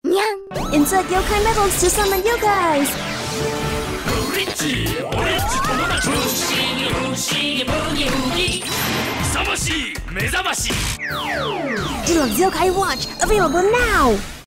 Nyang! Insert yokai medals to summon yokais! Deluxe Yokai Watch, available now!